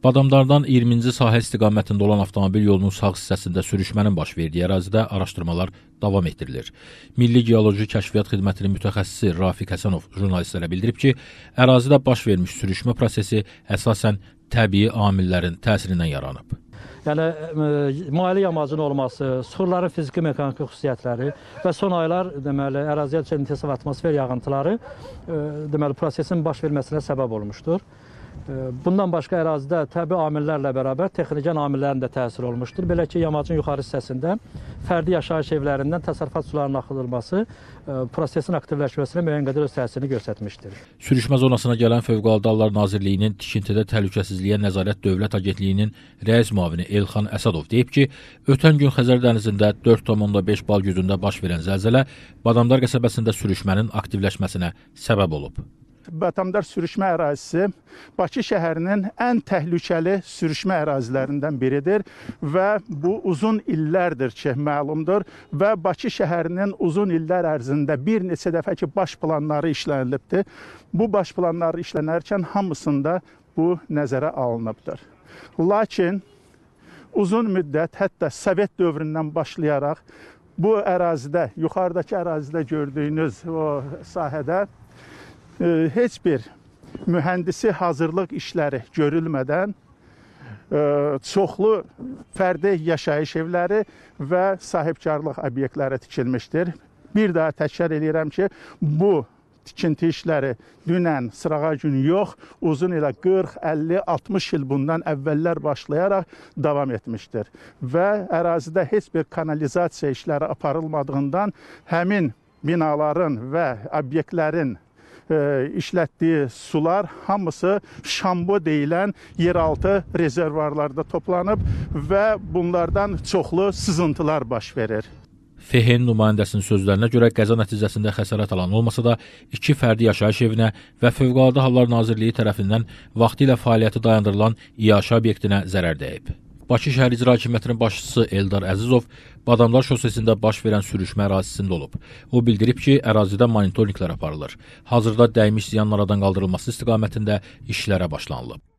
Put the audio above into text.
Badamdardan 20-ci sahə istiqamətində olan avtomobil yolunun sağ hissəsində sürüşmənin baş verdiyi ərazidə araşdırmalar davam etdirilir. Milli Geoloji Kəşfiyyat Xidmətinin mütəxəssisi Rafiq Həsənov jurnalistlərə bildirib ki, ərazidə baş vermiş sürüşmə prosesi əsasən təbii amillərin təsirindən yaranıb. Yəni, maliyyə yamacının olması, suxurların fiziki mexaniki xüsusiyyətləri və son aylar deməli, əraziyə düşən intensiv atmosfer yağıntıları deməli, prosesin baş verməsinə səbəb olmuşdur. Bundan başqa ərazidə təbii amillərlə bərabər texniki amillərin də təsiri olmuşdur. Belə ki, yamacın yuxarı hissəsində fərdi yaşayış evlərindən təsərrüfat sularının axıdılması prosesin aktivləşməsinə müəyyən qədər öz təsirini göstərmişdir. Sürüşmə zonasına gələn Fövqəladə Hallar Nazirliyinin tikintidə təhlükəsizliyə nəzarət Dövlət Agentliyinin rəis müavini Elxan Əsədov deyib ki, ötən gün Xəzər dənizində 4,5 bal gücündə baş verən zəlzələ Badamdar qəsəbəsində sürüşmənin aktivləşməsinə səbəb olub. Badamdar sürüşmə ərazisi Bakı şəhərinin ən təhlükəli sürüşmə ərazilərindən biridir və bu uzun illərdir ki, məlumdur və Bakı şəhərinin uzun illər ərzində bir neçə dəfə ki, baş planları işlənilibdir. Bu baş planları işlənərkən hamısında bu nəzərə alınıbdır. Lakin uzun müddət, hətta Sovet dövründən başlayaraq bu ərazidə, yuxarıdakı ərazidə gördüyünüz o sahədə heç bir mühəndisi hazırlıq işləri görülmədən çoxlu fərdi yaşayış evləri və sahibkarlıq obyektləri tikilmişdir. Bir daha təkrar edirəm ki, bu tikinti işləri dünən, sırağa gün yox, uzun ilə 40, 50, 60 il bundan əvvəllər başlayaraq davam etmişdir. Və ərazidə heç bir kanalizasiya işləri aparılmadığından həmin binaların və obyektlərin işlətdiyi sular hamısı şambo deyilən yeraltı rezervarlarda toplanıb və bunlardan çoxlu sızıntılar baş verir. FHN nümayəndəsinin sözlərinə görə qəza nəticəsində xəsarət alan olmasa da 2 fərdi yaşayış evinə və Fövqəladə Hallar Nazirliyi tərəfindən vaxtilə fəaliyyəti dayandırılan İAŞ obyektinə zərər dəyib. Bakı Şəhər İcra Hakimiyyətinin başçısı Eldar Əzizov Badamdar şosesində baş verən sürüşmə ərazisində olub. O bildirib ki, ərazidə monitorinqlər aparılır. Hazırda dəymiş ziyanın aradan qaldırılması istiqamətində işlərə başlanılıb.